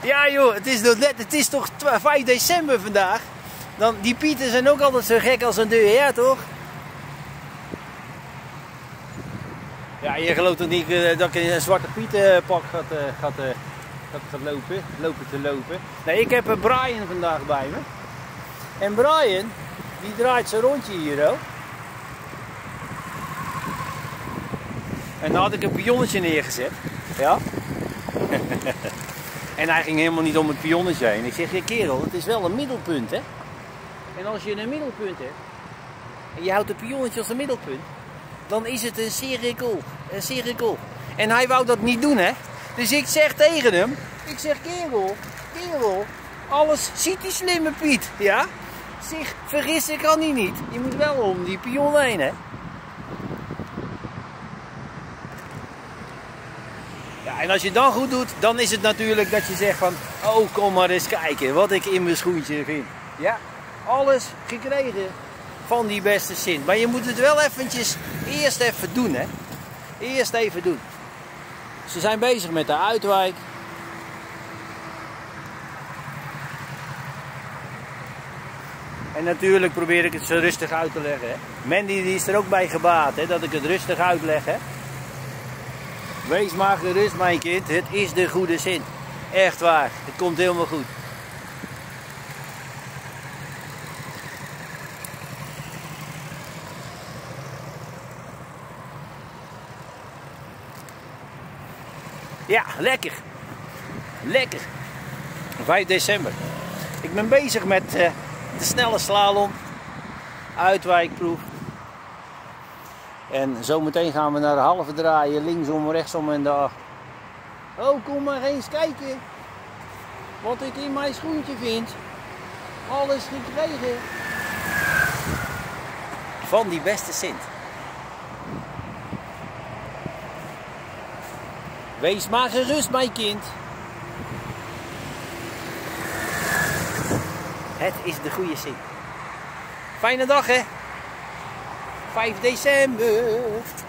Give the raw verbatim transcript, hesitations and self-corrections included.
Ja joh, het is, nog net, het is toch vijf december vandaag. Dan, die Pieten zijn ook altijd zo gek als een deur, ja toch? Ja, je gelooft toch niet uh, dat ik in een zwarte Pietenpak gaat, uh, gaat, uh, gaat, gaat lopen, lopen te lopen. Nee, ik heb uh, Brian vandaag bij me. En Brian, die draait zijn rondje hier ook. En dan had ik een pionnetje neergezet. Ja. En hij ging helemaal niet om het pionnetje heen. Ik zeg, ja kerel, het is wel een middelpunt hè. En als je een middelpunt hebt, en je houdt het pionnetje als een middelpunt, dan is het een cirkel. Een cirkel. En hij wou dat niet doen hè. Dus ik zeg tegen hem, ik zeg kerel, kerel, alles ziet die slimme Piet. Ja. Zich vergissen kan hij niet. Je moet wel om die pion heen hè. Ja, en als je dan goed doet, dan is het natuurlijk dat je zegt van, oh kom maar eens kijken wat ik in mijn schoentje vind. Ja, alles gekregen van die beste Sint. Maar je moet het wel eventjes eerst even doen hè. Eerst even doen. Ze zijn bezig met de uitwijk. En natuurlijk probeer ik het zo rustig uit te leggen. Hè. Mandy die is er ook bij gebaat hè, dat ik het rustig uitleg. Hè. Wees maar gerust mijn kind, het is de goede Sint. Echt waar, het komt helemaal goed. Ja, lekker. Lekker. vijf december. Ik ben bezig met uh, de snelle slalom. Uitwijkproef. En zometeen gaan we naar de halve draaien. Linksom, rechtsom en daar. Oh, kom maar eens kijken. Wat ik in mijn schoentje vind. Alles gekregen. Van die beste Sint. Wees maar gerust, mijn kind. Het is de goede Sint. Fijne dag, hè? vijf december.